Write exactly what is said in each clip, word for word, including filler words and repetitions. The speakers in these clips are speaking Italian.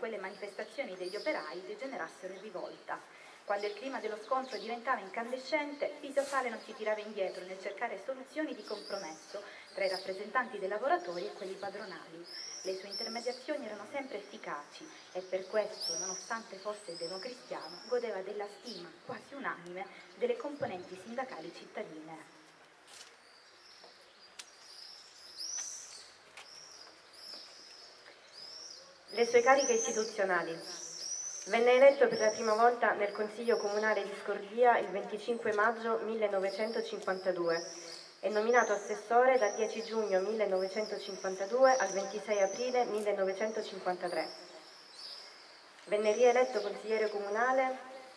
quelle manifestazioni degli operai degenerassero in rivolta. Quando il clima dello scontro diventava incandescente, Pisio Sale non si tirava indietro nel cercare soluzioni di compromesso tra i rappresentanti dei lavoratori e quelli padronali. Le sue intermediazioni erano sempre efficaci e per questo, nonostante fosse democristiano, godeva della stima quasi unanime delle componenti sindacali cittadine. Le sue cariche istituzionali. Venne eletto per la prima volta nel Consiglio Comunale di Scordia il venticinque maggio millenovecentocinquantadue e nominato assessore dal dieci giugno millenovecentocinquantadue al ventisei aprile millenovecentocinquantatré. Venne rieletto consigliere comunale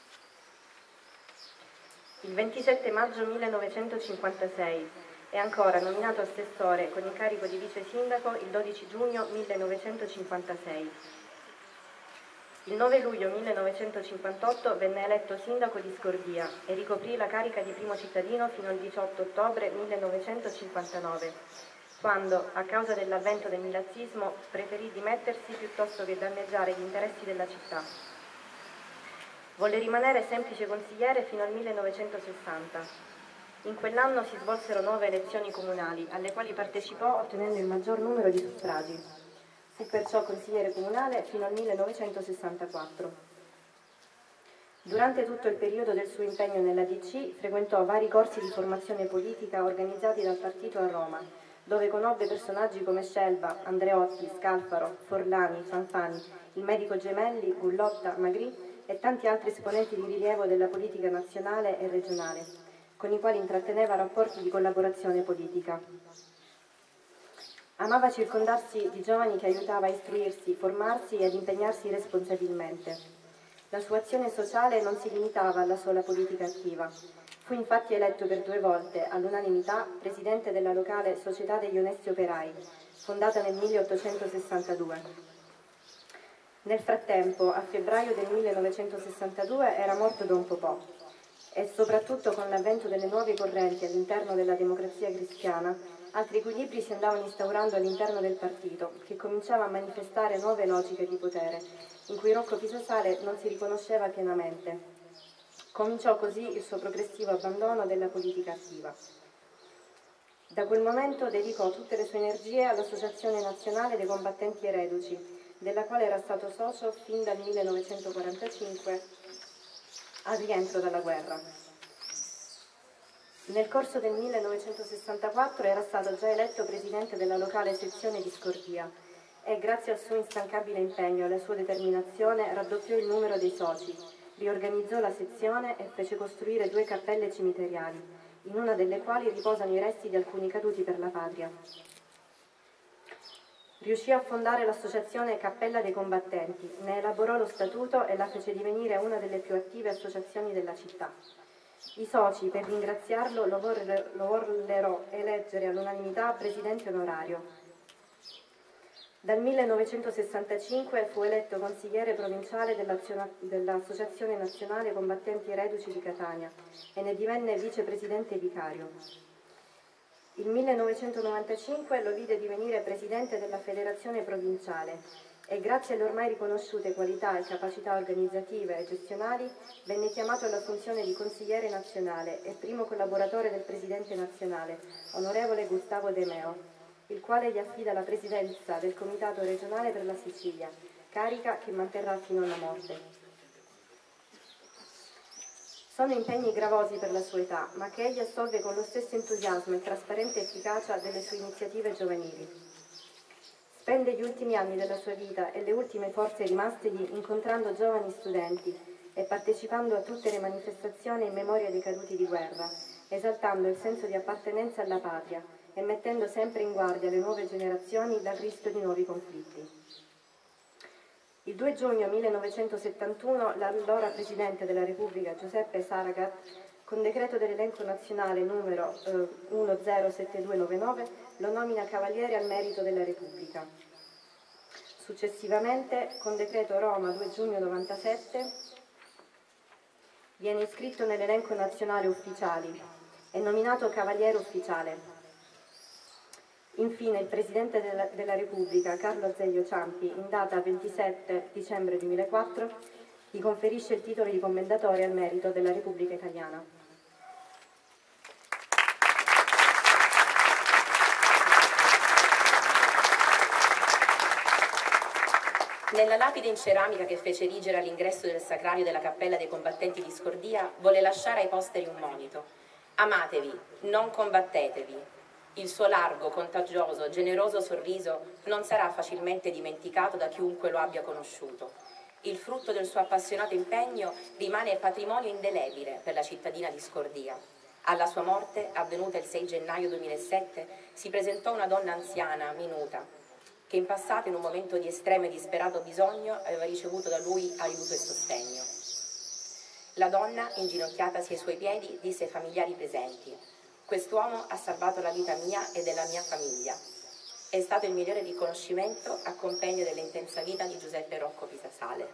il ventisette maggio millenovecentocinquantasei e ancora nominato assessore con incarico di vice sindaco il dodici giugno millenovecentocinquantasei. Il nove luglio millenovecentocinquantotto venne eletto sindaco di Scordia e ricoprì la carica di primo cittadino fino al diciotto ottobre millenovecentocinquantanove, quando, a causa dell'avvento del milazzismo, preferì dimettersi piuttosto che danneggiare gli interessi della città. Volle rimanere semplice consigliere fino al millenovecentosessanta. In quell'anno si svolsero nuove elezioni comunali, alle quali partecipò ottenendo il maggior numero di suffragi. Fu perciò consigliere comunale fino al millenovecentosessantaquattro. Durante tutto il periodo del suo impegno nella D C frequentò vari corsi di formazione politica organizzati dal partito a Roma, dove conobbe personaggi come Scelba, Andreotti, Scalfaro, Forlani, Fanfani, il medico Gemelli, Gullotta, Magri e tanti altri esponenti di rilievo della politica nazionale e regionale, con i quali intratteneva rapporti di collaborazione politica. Amava circondarsi di giovani che aiutava a istruirsi, formarsi e ad impegnarsi responsabilmente. La sua azione sociale non si limitava alla sola politica attiva. Fu infatti eletto per due volte, all'unanimità, presidente della locale Società degli Onesti Operai, fondata nel milleottocentosessantadue. Nel frattempo, a febbraio del millenovecentosessantadue, era morto Don Popò e soprattutto con l'avvento delle nuove correnti all'interno della democrazia cristiana, altri equilibri si andavano instaurando all'interno del partito, che cominciava a manifestare nuove logiche di potere, in cui Rocco Pisio Sale non si riconosceva pienamente. Cominciò così il suo progressivo abbandono della politica attiva. Da quel momento dedicò tutte le sue energie all'Associazione Nazionale dei Combattenti Reduci, della quale era stato socio fin dal millenovecentoquarantacinque al rientro dalla guerra. Nel corso del millenovecentosessantaquattro era stato già eletto presidente della locale sezione di Scordia e, grazie al suo instancabile impegno e alla sua determinazione, raddoppiò il numero dei soci, riorganizzò la sezione e fece costruire due cappelle cimiteriali, in una delle quali riposano i resti di alcuni caduti per la patria. Riuscì a fondare l'associazione Cappella dei Combattenti, ne elaborò lo statuto e la fece divenire una delle più attive associazioni della città. I soci, per ringraziarlo, lo vollero eleggere all'unanimità presidente onorario. Dal millenovecentosessantacinque fu eletto consigliere provinciale dell'Associazione Nazionale Combattenti Reduci di Catania e ne divenne vicepresidente vicario. Il millenovecentonovantacinque lo vide divenire presidente della Federazione Provinciale e, grazie alle ormai riconosciute qualità e capacità organizzative e gestionali, venne chiamato alla funzione di consigliere nazionale e primo collaboratore del presidente nazionale, onorevole Gustavo De Meo, il quale gli affida la presidenza del Comitato regionale per la Sicilia, carica che manterrà fino alla morte. Sono impegni gravosi per la sua età, ma che egli assolve con lo stesso entusiasmo e trasparente efficacia delle sue iniziative giovanili. Spende gli ultimi anni della sua vita e le ultime forze rimastegli incontrando giovani studenti e partecipando a tutte le manifestazioni in memoria dei caduti di guerra, esaltando il senso di appartenenza alla patria e mettendo sempre in guardia le nuove generazioni dal rischio di nuovi conflitti. Il due giugno millenovecentosettantuno l'allora Presidente della Repubblica Giuseppe Saragat, con decreto dell'elenco nazionale numero eh, uno zero sette due nove nove, lo nomina Cavaliere al Merito della Repubblica. Successivamente, con decreto Roma due giugno novantasette, viene iscritto nell'elenco nazionale ufficiali e nominato Cavaliere Ufficiale. Infine, il Presidente della, della Repubblica, Carlo Azeglio Ciampi, in data ventisette dicembre duemilaquattro, gli conferisce il titolo di Commendatore al merito della Repubblica Italiana. Nella lapide in ceramica che fece erigere all'ingresso del sacrario della Cappella dei Combattenti di Scordia, volle lasciare ai posteri un monito. Amatevi, non combattetevi. Il suo largo, contagioso, generoso sorriso non sarà facilmente dimenticato da chiunque lo abbia conosciuto. Il frutto del suo appassionato impegno rimane patrimonio indelebile per la cittadina di Scordia. Alla sua morte, avvenuta il sei gennaio duemilasette, si presentò una donna anziana, minuta, che in passato, in un momento di estremo e disperato bisogno, aveva ricevuto da lui aiuto e sostegno. La donna, inginocchiatasi ai suoi piedi, disse ai familiari presenti: «Quest'uomo ha salvato la vita mia e della mia famiglia. È stato il migliore riconoscimento a compendio dell'intensa vita di Giuseppe Rocco Pisasale».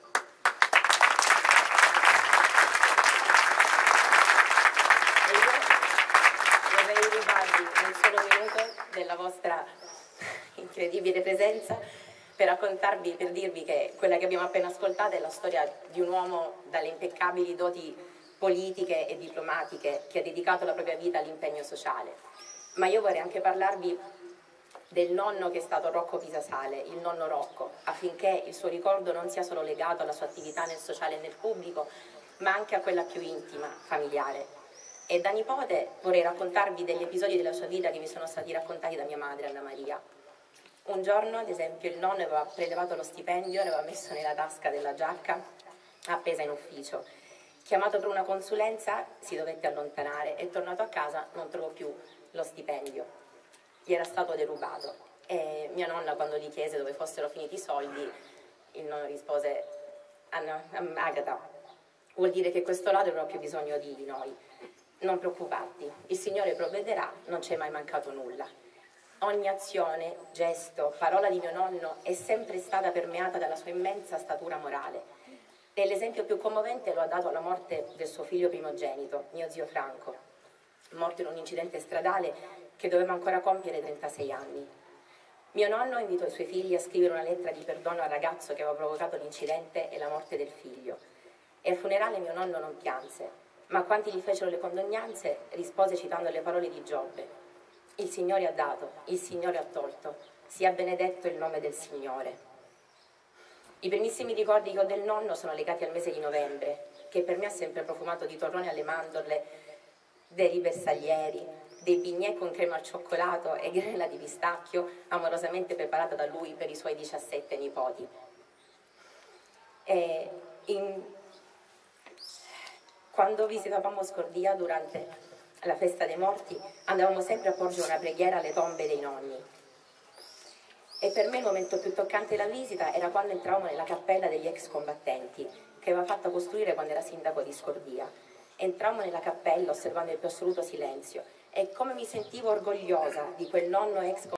E io vorrei rubarvi un solo minuto della vostra incredibile presenza per raccontarvi, per dirvi che quella che abbiamo appena ascoltato è la storia di un uomo dalle impeccabili doti politiche e diplomatiche che ha dedicato la propria vita all'impegno sociale. Ma io vorrei anche parlarvi del nonno che è stato Rocco Pisasale, il nonno Rocco, affinché il suo ricordo non sia solo legato alla sua attività nel sociale e nel pubblico, ma anche a quella più intima, familiare. E da nipote vorrei raccontarvi degli episodi della sua vita che mi sono stati raccontati da mia madre, Anna Maria. Un giorno, ad esempio, il nonno aveva prelevato lo stipendio, l'aveva messo nella tasca della giacca appesa in ufficio. Chiamato per una consulenza, si dovette allontanare e tornato a casa non trovò più lo stipendio. Gli era stato derubato e mia nonna, quando gli chiese dove fossero finiti i soldi, il nonno rispose: Anna, Agata, vuol dire che questo ladro aveva più bisogno di noi. Non preoccuparti, il Signore provvederà, non c'è mai mancato nulla. Ogni azione, gesto, parola di mio nonno è sempre stata permeata dalla sua immensa statura morale. E l'esempio più commovente lo ha dato alla morte del suo figlio primogenito, mio zio Franco, morto in un incidente stradale che doveva ancora compiere trentasei anni. Mio nonno invitò i suoi figli a scrivere una lettera di perdono al ragazzo che aveva provocato l'incidente e la morte del figlio. E al funerale mio nonno non pianse, ma a quanti gli fecero le condoglianze rispose citando le parole di Giobbe: «Il Signore ha dato, il Signore ha tolto, sia benedetto il nome del Signore». I primissimi ricordi che ho del nonno sono legati al mese di novembre, che per me ha sempre profumato di torrone alle mandorle, dei bersaglieri, dei bignè con crema al cioccolato e granella di pistacchio, amorosamente preparata da lui per i suoi diciassette nipoti. E in... Quando visitavamo Scordia durante la festa dei morti, andavamo sempre a porgere una preghiera alle tombe dei nonni. E per me il momento più toccante della visita era quando entravamo nella cappella degli ex combattenti, che aveva fatto costruire quando era sindaco di Scordia. Entravamo nella cappella osservando il più assoluto silenzio e come mi sentivo orgogliosa di quel nonno ex combattente